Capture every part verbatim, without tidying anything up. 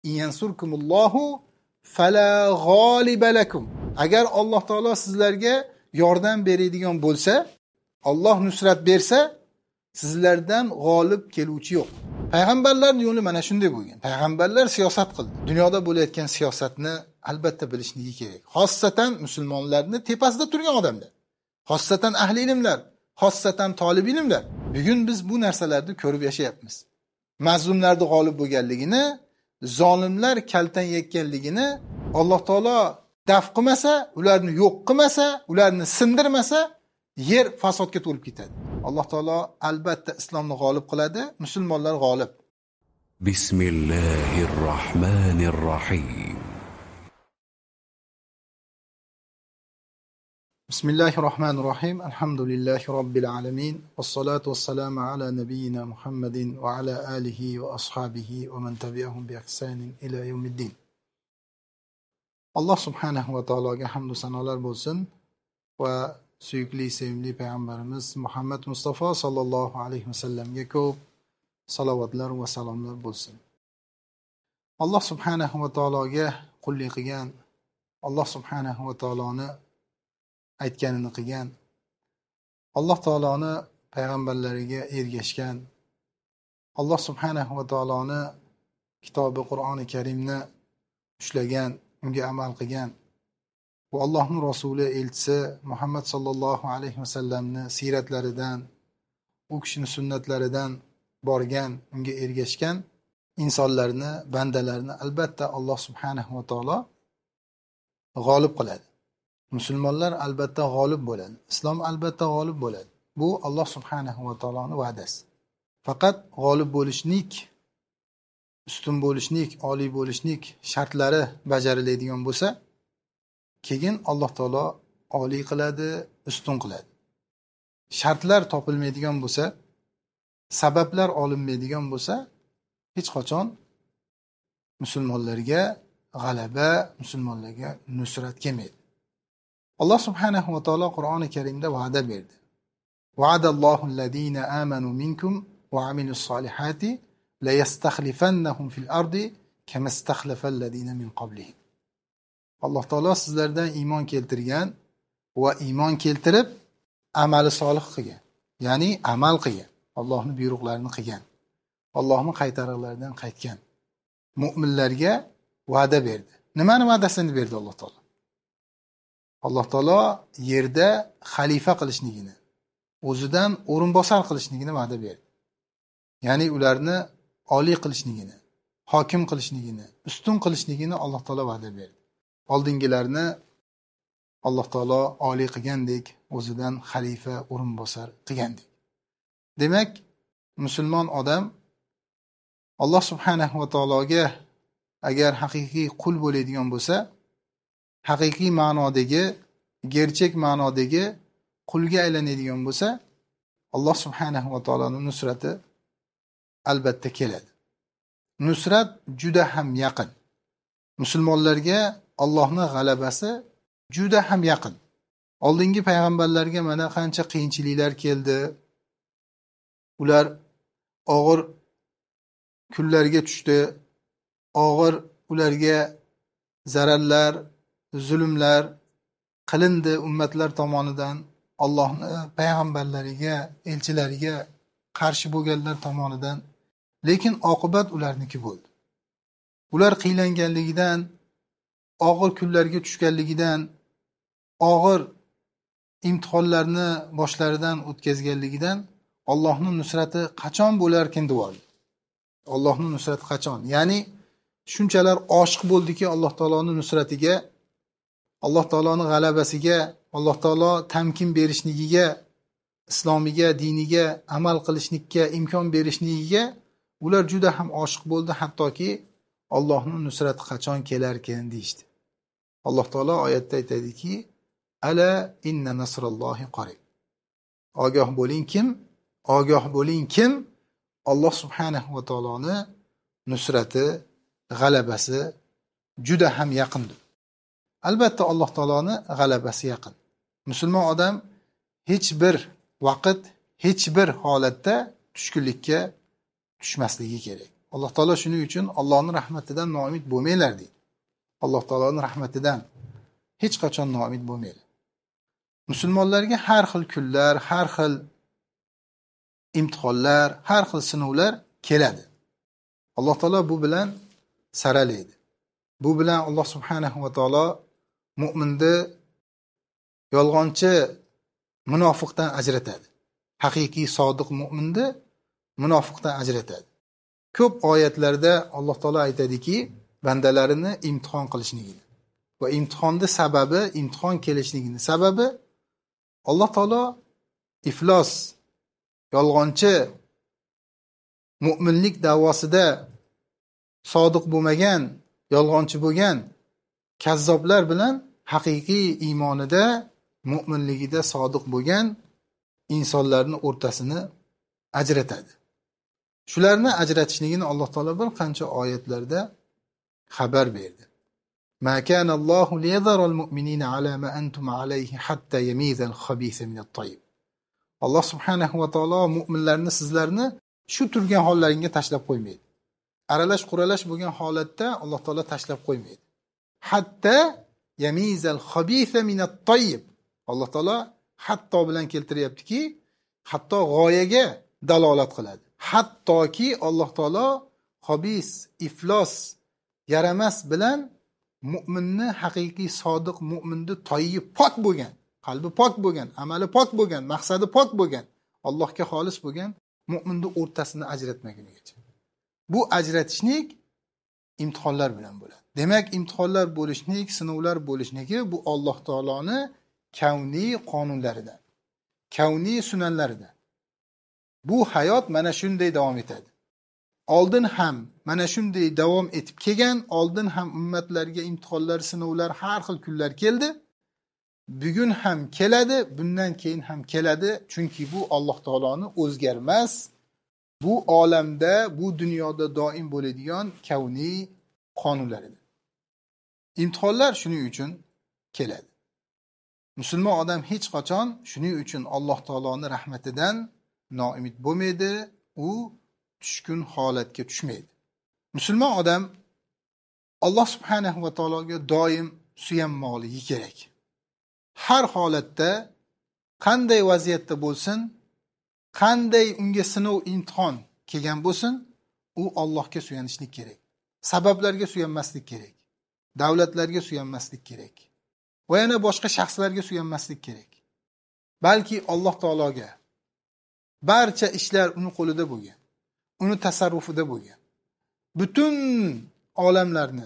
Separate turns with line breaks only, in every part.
Yansurkumullohu fala g'oliba lakum. Agar Alloh taolo sizlarga yordam beradigan bo'lsa, Alloh nusrat bersa, sizlardan g'olib keluvchi yo'q. Payg'ambarlar yo'li mana shunday bo'lgan. Payg'ambarlar siyosat qildi. Dunyoda bo'layotgan siyosatni albatta bilishligi kerak. Xossatan musulmonlarni tepasida turgan odamlar. Xossatan ahli ilmlar, xossatan talib ilmlar. Bugun biz bu narsalarni ko'rib yashayapmiz. Mazlumlarning g'olib bo'lganligini, zolimlar kaltan yekkanligini Alloh taolo daf qilmasa, ularni yo'q qilmasa, ularni sindirmasa, yer fasodga to'lib ketadi. Alloh taolo albatta islomni g'olib qiladi, musulmonlar g'olib.
Bismillahirrohmanirrohim.
Bismillahirrohmanirrohim. Alhamdulillahi robbil alamin. Wassalatu wassalamu ala nabiyyina Muhammadin va ala alihi va ashabihi va man tabi'ahum bi ihsanin ila yawmiddin. Alloh subhanahu va taologa hamd va sanolar bo'lsin va suyukli sevimli payg'ambarimiz Muhammad Mustafa sallallohu alayhi vasallamga ko'p salovatlar va salomlar bo'lsin. Alloh subhanahu va taologa qullik qilgan, Alloh subhanahu va taoloni aytganini qilgan, Alloh taoloni payg'ambarlariga ergashgan, Alloh subhanahu va taoloni kitobi Qur'oni Karimni ushlagan, unga amal qilgan va Allohning rasuli elchisi Muhammad sallallohu alayhi vasallamni siratlaridan, u kishining sunnatlaridan borgan, unga ergashgan insonlarni, bandalarni albatta Alloh subhanahu va taolo g'olib qiladi. Musulmonlar albatta g'olib bo'ladi. Islom albatta g'olib bo'ladi. Bu Alloh subhanahu va taoloning va'dasi. Faqat g'olib bo'lishlik, ustun bo'lishlik, oliy bo'lishlik shartlari bajariladigan bo'lsa, keyin Alloh taolo oliy qiladi, ustun qiladi. Shartlar topilmaydigan bo'lsa, sabablar olinmaydigan bo'lsa, hech qachon musulmonlarga g'alaba, musulmonlarga nusrat kelmaydi. Alloh subhanahu va taolo Qur'oni Karimda va'da berdi. Va'adallohu allazina amanu minkum va amilus solihati la yastakhlifannahum fil ardi kama istakhlafal ladina min qablihim. Alloh taolo sizlardan iymon keltirgan va iymon keltirib amali solih qilgan, ya'ni amal qilgan, Allohning buyruqlarini qilgan, Allohning qaytariqlaridan qaytgan mu'minlarga va'da berdi. Nimani va'dasini berdi Alloh taolo? Alloh taolo yerda xalifa qilishligini, o'zidan o'rinbosar qilishligini va'da berdi. Ya'ni ularni oliy qilishligini, hokim qilishligini, ustun qilishligini Alloh taolo va'da berdi. Oldingilarni Alloh taolo oliy qilgandek, o'zidan xalifa, o'rinbosar qilgandek. Demak, musulmon odam Alloh subhanahu va taologa agar haqiqiy qul bo'ladigan bo'lsa, haqiqiy ma'nodagi, gerchak ma'nodagi qulga aylanadigan bo'lsa, Alloh subhanahu va taoloning nusrati albatta keladi. Nusrat juda ham yaqin. Musulmonlarga Allohning g'alabasi juda ham yaqin. Oldingi payg'ambarlarga mana qancha qiyinchiliklar keldi. Ular og'ir kunlarga tushdi. Og'ir ularga zararlar, zulmlar qilindi ummatlar tomonidan, Allohning payg'ambarlariga, elchilariga qarshi bo'lganlar tomonidan. Lekin oqibat ularniki bo'ldi. Ular qiylanganligidan, og'ir kunlarga tushganligidan, og'ir imtihonlarni boshlaridan o'tkazganligidan Allohning nusrati qachon bo'larkin devordi. Allohning nusrati qachon? Ya'ni shunchalar oshiq bo'ldiki Alloh taoloning nusratiga, Alloh taoloning g'alabasiga, Alloh taolo tamkin berishligiga, islomiga, diniga amal qilishlikka imkon berishligiga ular juda ham oshiq bo'ldi, hattoki Allohning nusrati qachon kelarkin deydi. Alloh taolo oyatda aytadiki: "Ala inna nasrallohi qarib." Ogoh bo'ling kim? Ogoh bo'ling kim? Alloh subhanahu va taoloni nusrati, g'alabasi juda ham yaqindir. Albatta Alloh taoloni g'alabasi yaqin. Musulmon odam hech bir vaqt, hech bir holatda tushkunlikka tushmasligi kerak. Alloh taolo shuning uchun Allohning rahmatidan noumid bo'lmanglar deydi. Alloh taoloning rahmatidan hech qachon noumid bo'lmanglar. Musulmonlarga har xil kunlar, har xil imtihonlar, har xil sinovlar keladi. Alloh taolo bu bilan saralaydi. Bu bilan Alloh subhanahu va taolo mu'minni yolg'onchi munofiqdan ajratadi. Haqiqiy sodiq mu'minni munofiqdan ajratadi. Ko'p oyatlarda Alloh taolo aytadiki, bandalarini imtihon qilishligini va imtihonning sababi, imtihon kelishligining sababi Alloh taolo iflos, yolg'onchi mu'minlik da'vosida sodiq bo'lmagan, yolg'onchi bo'lgan kazzoblar bilan haqiqiy iymonida, mu'minligida sodiq bo'lgan insonlarning o'rtasini ajratadi. Shularni ajratishligini Alloh taolo bir qancha oyatlarda xabar berdi. Ma kana Allohu liyadharal mu'minina ala ma antum alayhi hatta yamiza al-khabisa min at-tayyib. Alloh subhanahu va taolo mu'minlarni sizlarni shu turgan hollaringga tashlab qo'ymaydi. Aralash quralash bo'lgan holatda Alloh taolo tashlab qo'ymaydi. Hatta yamiza al-khabisa min at-tayyib. Alloh taolo hatto bilan keltiryaptiki, hatto g'oyaga dalolat qiladi. Hattoki Alloh taolo xobis, iflos, yaramas bilan mu'minni, haqiqiy sodiq mu'minni toyib pok bo'lgan, qalbi pok bo'lgan, amali pok bo'lgan, maqsadi pok bo'lgan, Allohga xolis bo'lgan mu'minni o'rtasini ajratmagunigacha. Bu ajratishlik imtihonlar bilan bo'ladi. Demak, imtihonlar bo'lishlik, sinovlar bo'lishligi bu Alloh taoloning kavniy qonunlaridan, kavniy sunanlaridan. Bu hayot mana shunday davom etadi. Oldin ham mana shunday davom etib kelgan, oldin ham ummatlarga imtihonlar, sinovlar, har xil kunlar keldi. Bugun ham keladi, bundan keyin ham keladi, chunki bu Alloh taoloning o'zgarmas, bu olamda, bu dunyoda doim bo'ladigan kavniy qonunlaridir. Imtihonlar shuning uchun keladi. Musulmon odam hech qachon shuning uchun Alloh taoloning rahmatidan noumid bo'lmaydi, u tushkun holatga tushmaydi. Musulmon odam Alloh subhanahu va taologa doim suyanmoqligi kerak. Har holatda, qanday vaziyatda bo'lsin, qanday unga sinov, imtihon kelgan bo'lsin, u Allohga suyanishlik kerak. Sabablarga suyanmaslik kerak. Davlatlarga suyanmaslik kerak. Va yana boshqa shaxslarga suyanmaslik kerak. Balki Alloh taologa. Barcha ishlar uni qo'lida bo'lgan, uni tasarrufida bo'lgan. Butun olamlarni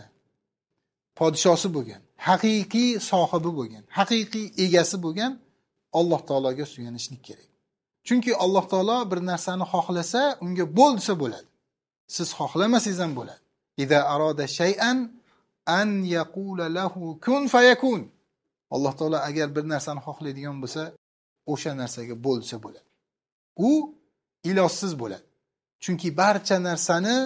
podshosi bo'lgan, haqiqiy sohibi bo'lgan, haqiqiy egasi bo'lgan Alloh taologa suyanishlik kerak. Chunki Alloh taolo bir narsani xohlasa, unga bo'lsa bo'ladi. Siz xohlamasangiz ham bo'ladi. Iza arada shay'an an yaqula lahu kun fayakun. Alloh taolo agar bir narsani xohlaydigan bo'lsa, o'sha narsaga bo'lsa bo'ladi. U ilojsiz bo'ladi. Chunki barcha narsani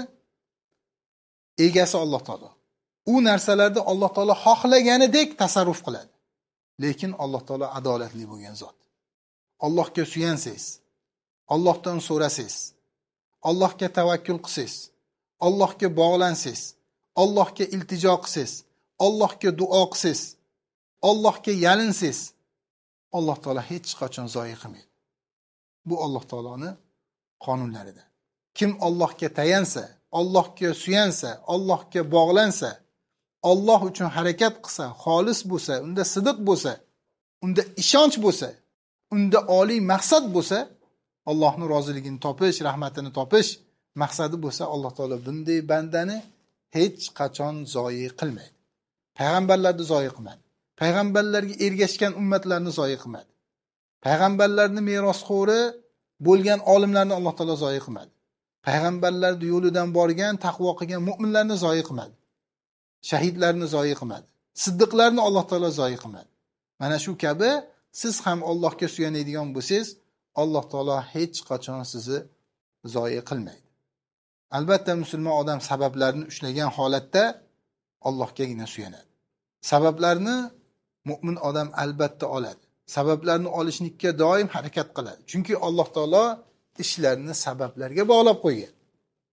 egasi Alloh taolo. U narsalarda Alloh taolo xohlaganidek tasarruf qiladi. Lekin Alloh taolo adolatli bo'lgan zot. Allohga suyansiz, Allohdan so'rasiz, Allohga tavakkul qilsiz, Allohga bog'lansiz, Allohga iltijo qilsiz, Allohga duo qilsiz, Allohga yalinsiz, Alloh taolo hech qachon zoyi qilmaydi. Bu Alloh taoloning qonunlaridir. Kim Allohga tayansa, Allohga suyansa, Allohga bog'lansa, Alloh uchun harakat qilsa, xolis bo'lsa, unda sidiq bo'lsa, unda ishonch bo'lsa, unda oliy maqsad bo'lsa, Allohning roziligini topish, rahmatini topish maqsadi bo'lsa, Alloh taolo bunday bandani hech qachon zoyi qilmaydi. Payg'ambarlarni zoyi qilmadi. Payg'ambarlarga ergashgan ummatlarni zoyi qilmadi. Payg'ambarlarning merosxo'ri bo'lgan olimlarni Alloh taolo zoyi qilmadi. Payg'ambarlarning yo'lidan borgan, taqvo qilgan mu'minlarni zoyi qilmadi. Shahidlarni zoyi qilmadi. Siddiqlarni Alloh taolo zoyi qilmadi. Mana shu kabi siz ham Allohga suyanadigan bo'lsangiz, Alloh taolo hech qachon sizni zoyi qilmaydi. Albatta musulmon odam sabablarni ushlagan holatda Allohgagina suyanadi. Sabablarni mu'min odam albatta oladi. Sabablarni olishlikka doim harakat qiladi. Chunki Alloh taolo ishlarni sabablarga bog'lab qo'ygan.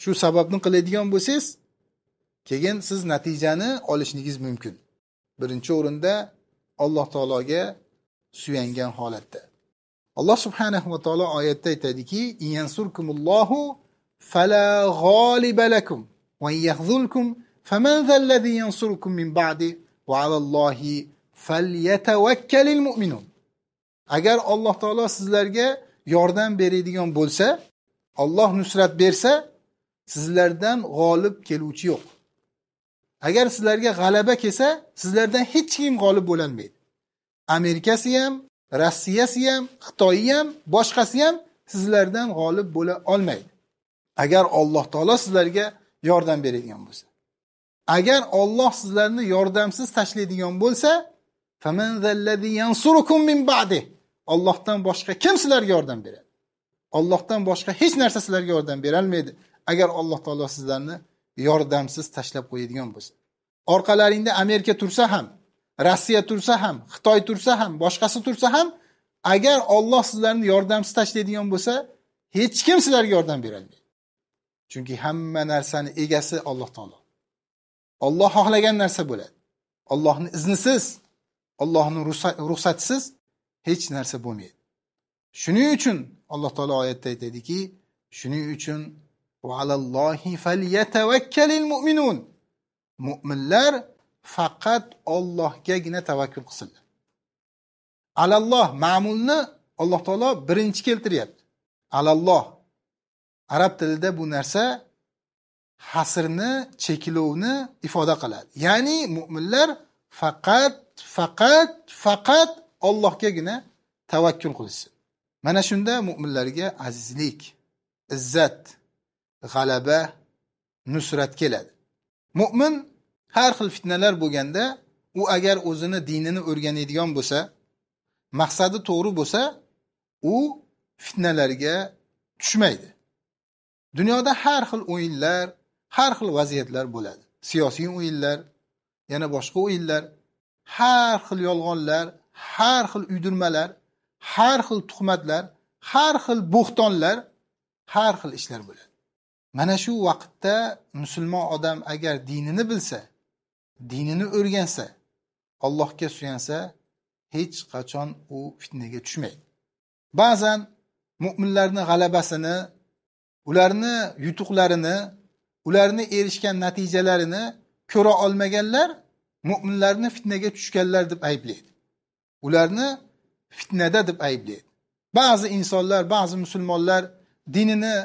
shu sababni qiladigan bo'lsangiz, keyin siz natijani olishingiz mumkin. Birinchi o'rinda Alloh taologa suyangan holatda. Alloh subhanahu va taolo oyatda aytadiki: "Yansurkumullohu fala g'oliba lakum va yakhzulkum faman zallazi yansurukum min ba'di va 'alallohi falyatawakkalul mu'minun." Agar Alloh taolo sizlarga yordam beradigan bo'lsa, Alloh nusrat bersa, sizlardan g'olib keluvchi yo'q. Agar sizlarga g'alaba kelsa, sizlardan hech kim g'olib bo'la olmaydi. Amerikasi ham, Rossiyasi ham, Xitoyi ham, boshqasi ham sizlardan g'olib bo'la olmaydi. Agar Alloh taolo sizlarga yordam beradigan bo'lsa. Agar Alloh sizlarni yordamsiz tashlaydigan bo'lsa, faman zallazi yansurukum min ba'di. Allohdan boshqa kim sizlarga yordam beradi? Allohdan boshqa hech narsa sizlarga yordam bera olmaydi. Agar Alloh taolo sizlarni yordamsiz tashlab qo'yadigan bo'lsa. Orqalaringda Amerika tursa ham, Rossiya tursa ham, Xitoy tursa ham, boshqasi tursa ham, agar Alloh sizlarni yordamsiz tashlaydigan bo'lsa, hech kim sizlarga yordam bera olmaydi. Chunki hamma narsani egasi Alloh taolo. Alloh xohlagan narsa bo'ladi. Allohning iznisiz, Allohning ruxsatisiz hech narsa bo'lmaydi. Shuning uchun Alloh taolo oyatda aytadiki, shuning uchun va alallohi falyatawakkalul mu'minun. Mu'minlar faqat Allohgagina tavakkul qilsinlar. Alalloh ma'mulni Alloh taolo birinchi keltiryapti. Alalloh. Arab tilida bu narsa hasrni, cheklovni ifoda qiladi. Ya'ni mu'minlar faqat faqat faqat Allohgagina tavakkul qilsin. Mana shunda mu'minlarga azizlik, izzat, g'alaba, nusrat keladi. Mu'min har xil fitnalar bo'lganda, u agar o'zini dinini o'rganadigan bo'lsa, maqsadi to'g'ri bo'lsa, u fitnalarga tushmaydi. Dunyoda har xil o'yinlar, har xil vaziyatlar bo'ladi. Siyosiy o'yinlar, yana boshqa o'yinlar, har xil yolg'onlar, har xil uydirmalar, har xil tuhmatlar, har xil bo'xtonlar, har xil ishlar bo'ladi. Mana shu vaqtda musulmon odam agar dinini bilsa, dinini o'rgansa, Allohga suyansa, hech qachon u fitnaga tushmaydi. Ba'zan mu'minlarning g'alabasini, ularni yutuqlarini, ularni erishgan natijalarini ko'ra olmaganlar mu'minlarni fitnaga tushganlar deb ayblaydi. Ularni fitnada deb ayblaydi. Ba'zi insonlar, ba'zi musulmonlar dinini,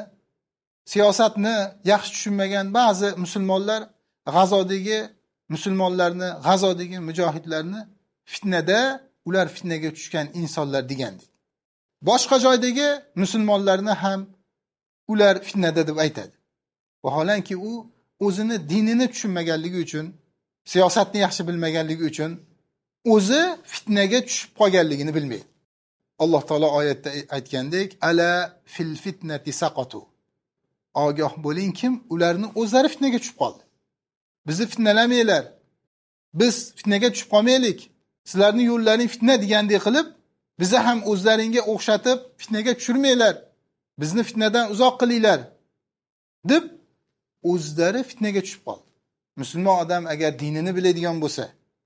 siyosatni yaxshi tushunmagan ba'zi musulmonlar G'azodagi musulmonlarni, G'azodagi mujohidlarni fitnada, ular fitnaga tushgan insonlar degandik. Boshqa joydagi musulmonlarni ham ular fitnada deb aytadi. Vaholanki u o'zini dinini tushunmaganligi uchun, siyosatni yaxshi bilmaganligi uchun o'zi fitnaga tushib qolganligini bilmaydi. Alloh taolo oyatda aytgandek, ala fil fitnati saqatu. Ogoh bo'ling, kim ularni o'zlari fitnaga tushib qoldi. Bizni fitnalamanglar. Biz fitnaga tushib qolmaylik. Sizlarning yo'llaring fitna degandek qilib, bizni ham o'zlaringga o'xshatib fitnaga tushirmanglar. Bizni fitnadan uzoq qilinglar deb o'zlari fitnaga tushib qoldi. Musulmon odam agar dinini biladigan bo'lsa,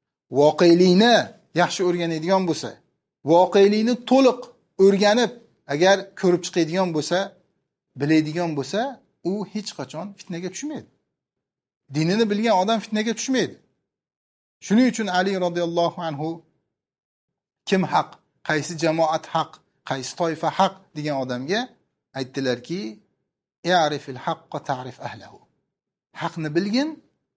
voqelikni yaxshi o'rganadigan bo'lsa, voqelikni to'liq o'rganib, agar ko'rib chiqadigan bo'lsa, biladigan bo'lsa, u hech qachon fitnaga tushmaydi. Dinini bilgan odam fitnaga tushmaydi. Shuning uchun Ali radhiyallohu anhu kim haq, qaysi jamoat haq, qaysi toifa haq degan odamga aytdilarki, "Ya'rifil haqqa ta'rif ahlihi." Haqni bilgin,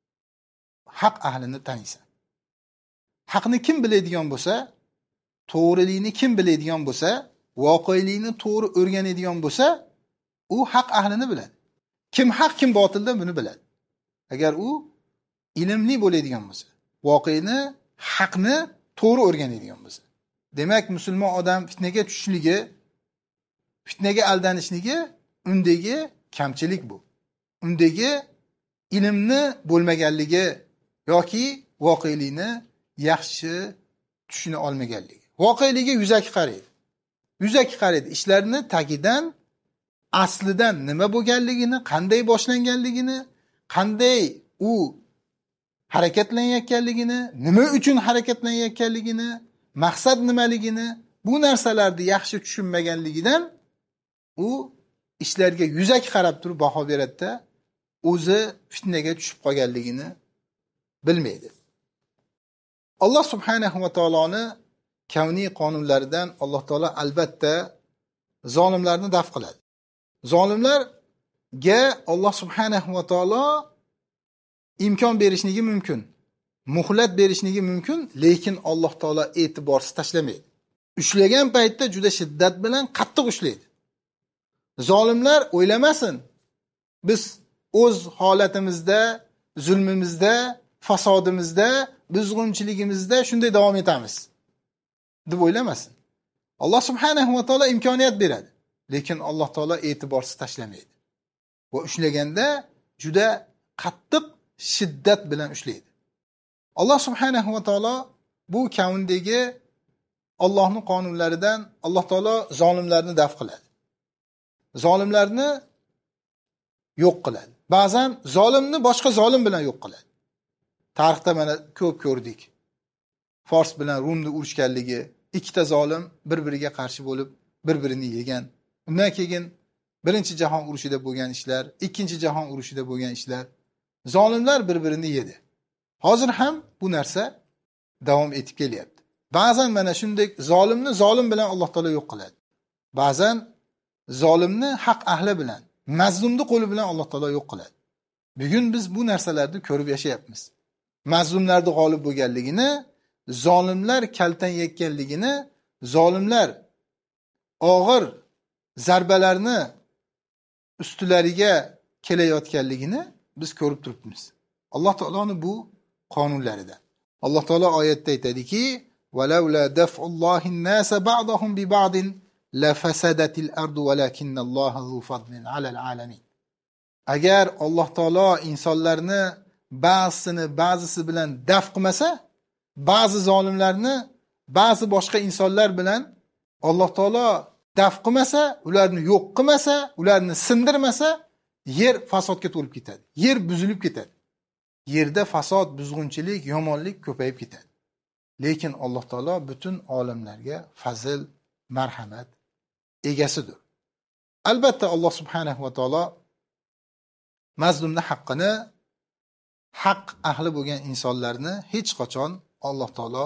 haq ahlini taniysan. Haqni kim biladigan bo'lsa, to'g'rilikni kim biladigan bo'lsa, voqelikni to'g'ri o'rganadigan bo'lsa, u haq ahlini biladi. Kim haq, kim botilda buni biladi. Agar u ilmli bo'ladigan bo'lsa, voqelikni, haqni to'g'ri o'rganadigan bo'lsa. Demak, musulmon odam fitnaga tushishligi, fitnaga aldanishligi undagi kamchilik bu. Undagi ilmni bo'lmaganligi yoki voqelikni yaxshi tushuna olmaganligi. Voqelikka yuzaki qaraydi. Yuzaki qaraydi, ishlarni tagidan aslidan nima bo'lganligini, qanday boshlanganligini, qanday u harakatlanayotganligini, nima uchun harakatlanayotganligini, maqsad nimaligini, bu narsalarni yaxshi tushunmaganligidan u ishlarga yuzak qarab turib baho beradi-da, o'zi fitnaga tushib qolganligini bilmaydi. Alloh subhanahu va taoloni kavniy qonunlaridan Alloh taolo albatta zolimlarni daf qiladi. Zolimlarga Alloh subhanahu va taolo imkon berishligi mumkin, muhlat berishligi mumkin, lekin Alloh taolo e'tiborsiz tashlamaydi. Ushlagan paytda juda shiddat bilan qattiq ushlaydi. Zolimlar o'ylamasin, biz o'z holatimizda, zulmimizda, fasodimizda, buzg'unchiligimizda shunday davom etamiz deb o'ylamasin. Alloh subhanahu va taolo imkoniyat beradi, lekin Alloh taolo e'tiborsiz tashlamaydi. Va ushlaganda juda qattiq shiddat bilan ushlaydi. Alloh subhanahu va taolo bu kavndagi Allohning qonunlaridan Alloh taolo zolimlarni daf qiladi. Zolimlarni yo'q qiladi. Ba'zan zolimni boshqa zolim bilan yo'q qiladi. Tarixda mana ko'p ko'rdik. Fors bilan Rumni urushganligi, ikkita zolim bir-biriga qarshi bo'lib, bir-birini yegan. Undan keyin birinchi jahon urushida bo'lgan ishlar, ikkinchi jahon urushida bo'lgan ishlar, zolimlar bir-birini yedi. Hozir ham bu narsa davom etib kelyapti. Ba'zan mana shunday zolimni zolim bilan Alloh taolo yo'q qiladi. Ba'zan zolimni haq ahli bilan, mazlumni qo'li bilan Alloh taolo yo'q qiladi. Bugun biz bu narsalarni ko'rib yashayapmiz. Mazlumlarning g'olib bo'lganligini, zolimlar kaltan yekkanligini, zolimlar og'ir zarbalarni ustilariga kelayotganligini biz ko'rib turibmiz. Alloh taoloning bu qonunlarida. Alloh taolo oyatda aytadiki: "Valaula daf'ullohin nasa ba'dahum bi ba'din la fasadatil ardu walakinalloha zu fadlin alal alamin." Agar Alloh taolo insonlarni ba'zisini ba'zisi bilan daf qilmasa, ba'zi zolimlarni ba'zi boshqa insonlar bilan Alloh taolo daf qilmasa, ularni yo'q qilmasa, ularni sindirmasa, yer fasodga to'lib ketadi. Yer buzilib ketadi. Yerda fasod, buzg'unchilik, yomonlik ko'payib ketadi. Lekin Alloh taolo butun olamlarga fazl, marhamat egasidir. Albatta Alloh subhanahu va taolo mazlumning haqqini, haq ahli bo'lgan insonlarni hech qachon Alloh taolo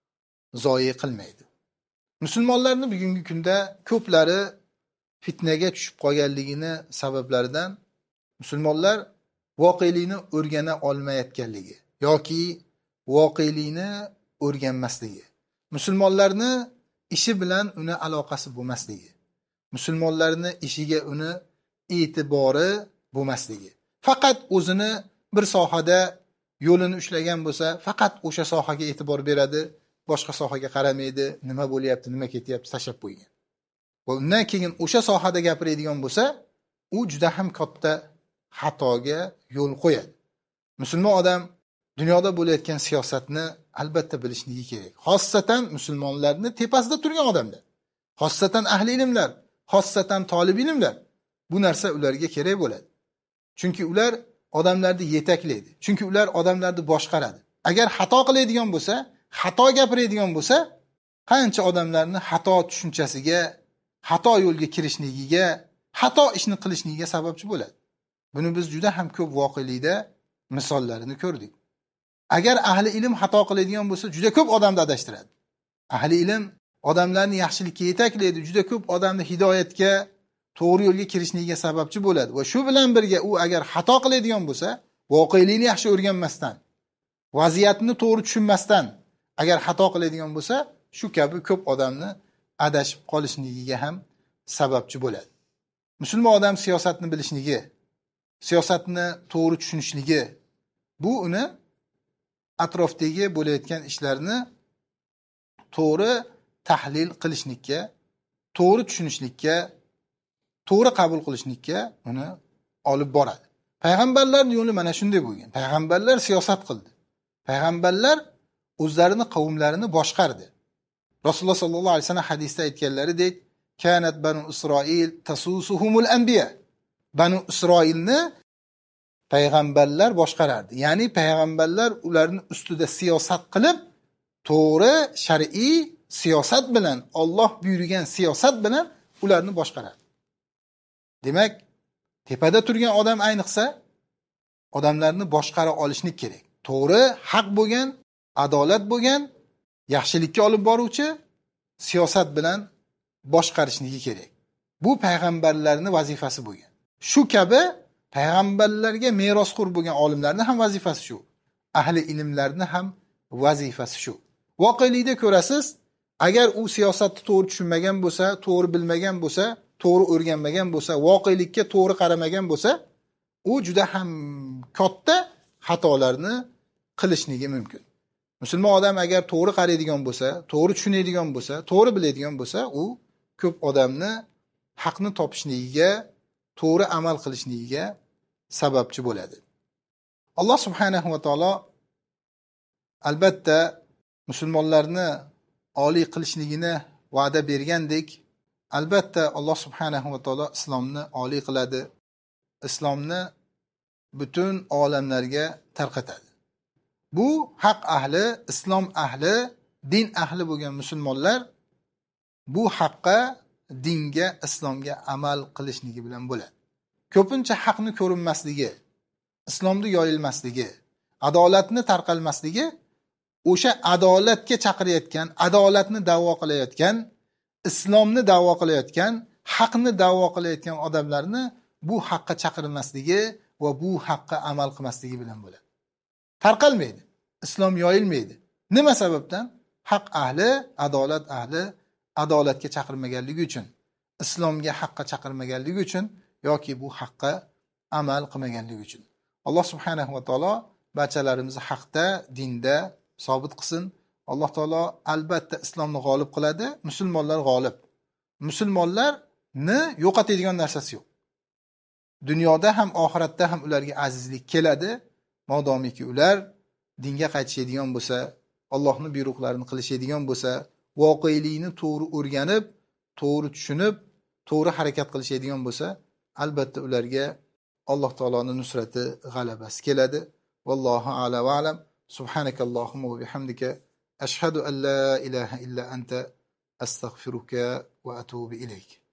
zoyi qilmaydi. Musulmonlarni bugungi kunda ko'plari fitnaga tushib qolganligini sabablaridan musulmonlar voqelikni o'rgana olmayotganligi yoki voqelikni o'rganmasligi, musulmonlarni ishi bilan uni aloqasi bo'lmasligi, musulmonlarni ishiga uni e'tibori bo'lmasligi, faqat o'zini bir sohada yo'lini ushlagan bo'lsa, faqat o'sha sohaga e'tibor beradi, boshqa sohaga qaramaydi, nima bo'lyapti, nima ketyapti tashlab qo'ygan. Va undan keyin o'sha sohada gapiradigan bo'lsa, u juda ham katta xatoga yo'l qo'yadi. Musulmon odam dunyoda bo'layotgan siyosatni albatta bilishligi kerak. Xossatan musulmonlarni tepasida turgan odamlar, xossatan ahli ilmlar, xossatan talib ilmlar bu narsa ularga kerak bo'ladi. Chunki ular odamlarni yetaklaydi. Chunki ular odamlarni boshqaradi. Agar xato qiladigan bo'lsa, xato gapiradigan bo'lsa, qancha odamlarni xato tushunchasiga, xato yo'lga kirishligiga, xato ishni qilishligiga sababchi bo'ladi. Buni biz juda ham ko'p voqelikda misollarini ko'rdik. Agar ahli ilm xato qiladigan bo'lsa, juda ko'p odamni adashtiradi. Ahli ilm odamlarni yaxshilikka yetaklaydi, juda ko'p odamni hidoyatga, to'g'ri yo'lga kirishligiga sababchi bo'ladi. Va shu bilan birga u agar xato qiladigan bo'lsa, voqelikni yaxshi o'rganmasdan, vaziyatni to'g'ri tushunmasdan agar xato qiladigan bo'lsa, shu kabi ko'p odamni adashib qolishligiga ham sababchi bo'ladi. Musulmon odam siyosatni bilishligi, siyosatni to'g'ri tushunishligi, bu uni atrofdagi bo'layotgan ishlarni to'g'ri tahlil qilishlikka, to'g'ri tushunishlikka, to'g'ri qabul qilishlikka uni olib boradi. Payg'ambarlarning yo'li mana shunday bo'lgan. Payg'ambarlar siyosat qildi. Payg'ambarlar o'zlarini qavmlarini boshqardi. Rasululloh sollallohu alayhi vasallam hadisda aytganlaridek, kanat banu Isroil tasusuhumul anbiya. Banu Isroilni payg'ambarlar boshqarardi. Ya'ni payg'ambarlar ularning ustida siyosat qilib, to'g'ri shar'iy siyosat bilan, Alloh buyurgan siyosat bilan ularni boshqarardi. Demak, tepada turgan odam ayniqsa odamlarni boshqara olishni kerak. To'g'ri, haq bo'lgan, adolat bo'lgan, yaxshilikka olib boruvchi siyosat bilan boshqarishligi kerak. Bu payg'ambarlarning vazifasi bo'lgan. Shu kabi payg'ambarlarga merosxo'r bo'lgan olimlarning ham vazifasi shu. Ahli ilmlarning ham vazifasi shu. Voqelikda ko'rasiz, agar u siyosatni to'g'ri tushunmagan bo'lsa, to'g'ri bilmagan bo'lsa, to'g'ri o'rganmagan bo'lsa, voqelikka to'g'ri qaramagan bo'lsa, u juda ham katta xatolarni qilishligi mumkin. Musulmon odam agar to'g'ri qaraydigan bo'lsa, to'g'ri tushunadigan bo'lsa, to'g'ri biladigan bo'lsa, u ko'p odamni haqni topishligiga, to'g'ri amal qilishligiga sababchi bo'ladi. Alloh subhanahu va taolo albatta musulmonlarni oliy qilishligini va'da bergandek, albatta Alloh subhanahu va taolo islomni oliy qiladi. Islomni butun olamlarga tarqatadi. Bu haq ahli, islom ahli, din ahli bo'lgan musulmonlar bu haqqa, dinga, islomga amal qilishligi bilan bo'ladi. Ko'pincha haqni ko'rinmasligi, islomni yoyilmasligi, adolatni tarqalmasligi o'sha adolatga chaqirayotgan, adolatni da'vo qilayotgan, islomni da'vo qilayotgan, haqni da'vo qilayotgan odamlarni bu haqqa chaqirmasligi va bu haqqa amal qilmasligi bilan bo'ladi. Tarqalmaydi, islom yoyilmaydi. Nima sababdan? Haq ahli, adolat ahli adolatga chaqirmaganligi uchun, islomga, haqqa chaqirmaganligi uchun yoki bu haqqa amal qilmaganligi uchun. Alloh subhanahu va taolo barchalarimizni haqda, dinda sobit qilsin. Alloh taolo albatta islomni g'olib qiladi, musulmonlar g'olib. Musulmonlarni yo'qotadigan narsasi yo'q. Dunyoda ham, oxiratda ham ularga azizlik keladi, modomiki ular dinga qaytishadigan bo'lsa, Allohning buyruqlarini qilishadigan bo'lsa, voqelikni to'g'ri o'rganib, to'g'ri tushunib, to'g'ri harakat qilishadigan bo'lsa, albatta ularga Alloh taoloning nusrati, g'alabasi keladi. Vallohu a'lam va a'lam. Subhanakallohumma va bihamdika ashhadu an la ilaha illa anta astaghfiruka va atubu ilayk.